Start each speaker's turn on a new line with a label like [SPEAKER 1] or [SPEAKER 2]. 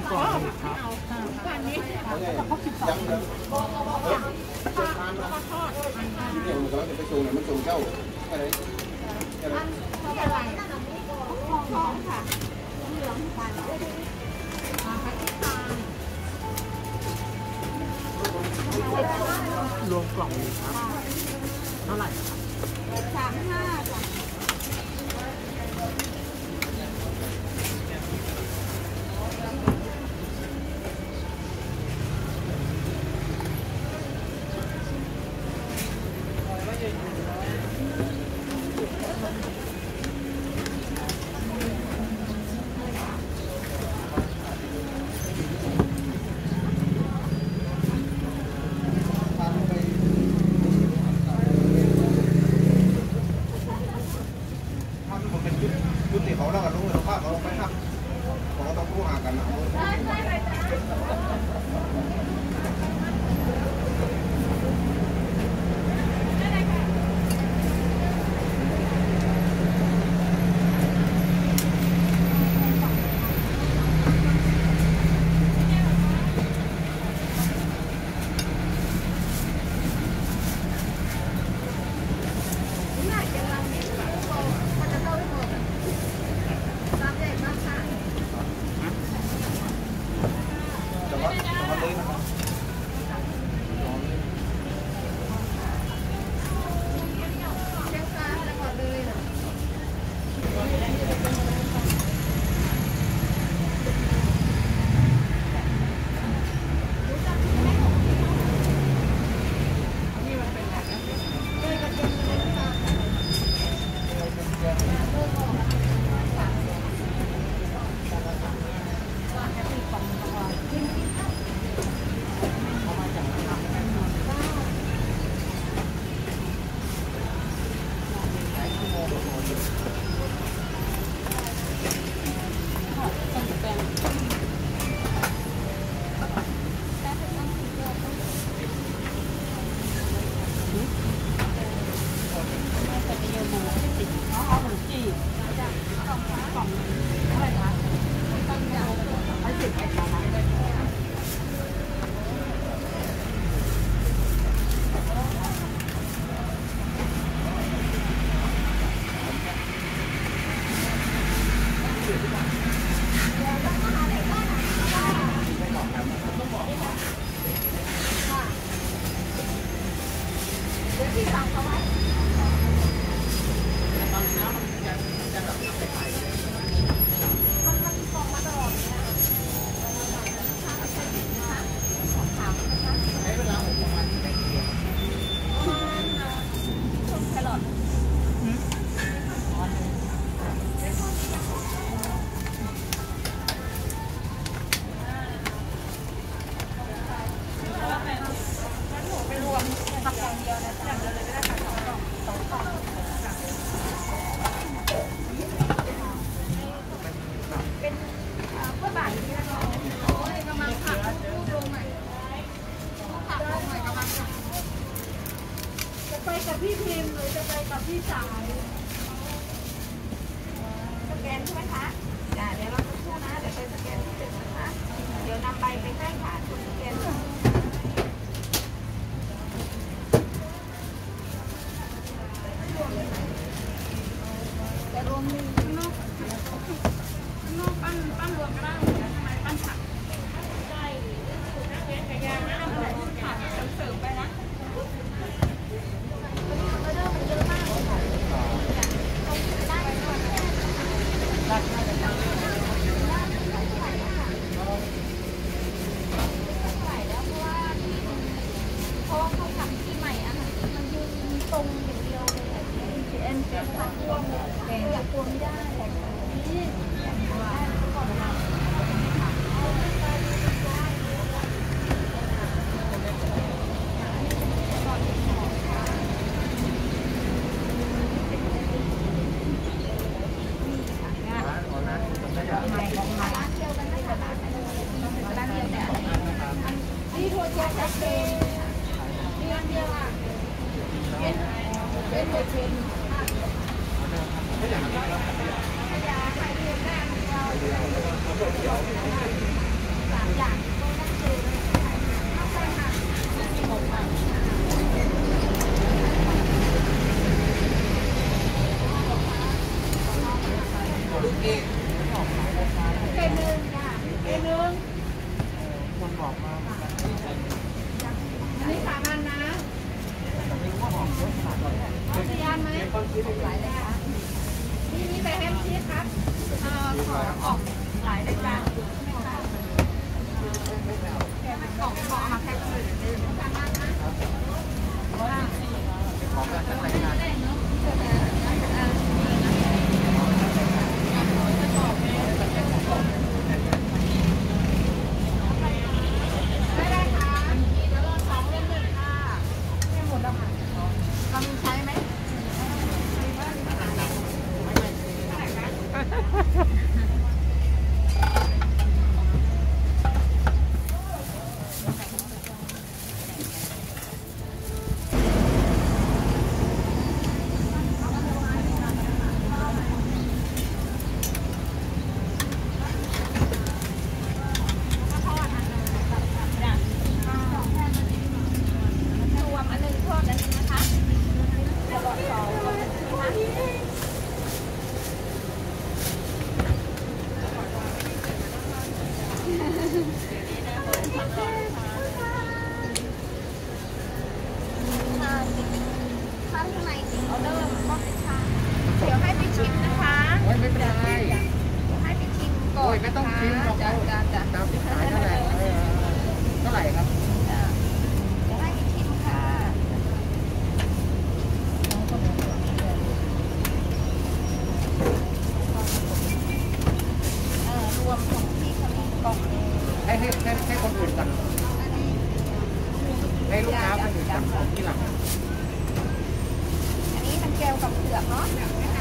[SPEAKER 1] กล่องเลยครับ
[SPEAKER 2] วันนี้
[SPEAKER 1] ครบ12
[SPEAKER 3] ยังเนี่ยมันกำลังจะไปส่งเนี่ยมันส่งเจ้าแค่ไหน
[SPEAKER 2] เท่าไหร่ท้องค่ะเหลืองหวาน
[SPEAKER 1] รวมกล่องเลยครับเท่าไหร่ครับ
[SPEAKER 2] 35ค่ะไปกับพี่พิมพ์หรือจะไปกับพี่สายสแกนใช่ไหมคะเดี๋ยวเราจะพูดนะเดี๋ยวไปสแกนที่ตึกนะคะเดี๋ยวนำใบไปให้ค่ะคุณสแกนจะรวมมือข้างนอกปั้นรวมก็ได้นะทำไมปั้นผักใช่ไก่ย่างนะผักเสริมไปนะ
[SPEAKER 1] บอกมา
[SPEAKER 2] อันนี้3 อันนะ
[SPEAKER 1] แต่ไม่รู้ว่าหอมเยอะขนาดไหน
[SPEAKER 2] เอากี่อันไหมหลายเลยค่ะมีแต่แฮมชีสครับขอออกหลายรายการกล่องขอมาแพ็คเลย3 อันนะ
[SPEAKER 1] ของแบบทั้งรายการ
[SPEAKER 2] ได้ค่ะเดี๋ยวรอ2 เล่ม 1ค่ะให้หมดแล้วค่ะเรามีใช้ไหมเดี๋ยวให้ไปชิมนะคะ
[SPEAKER 1] ไม่เป็นไร
[SPEAKER 2] ให้ไปชิมก่อน
[SPEAKER 1] ไม่ต้องชิมหรอก
[SPEAKER 2] จ้ะ
[SPEAKER 1] ตามที่ขายเท่าไหร่เท่าไหร่ครับ
[SPEAKER 2] เดี๋ยวให้ไปชิมค่ะรวมของพี่เขามีกล่องนึง
[SPEAKER 1] ให้คนอื่นกันให้ลูกค้าคนอื่นกันของที่หลัง
[SPEAKER 2] อันนี้มันแก้วกับเผือกเนาะ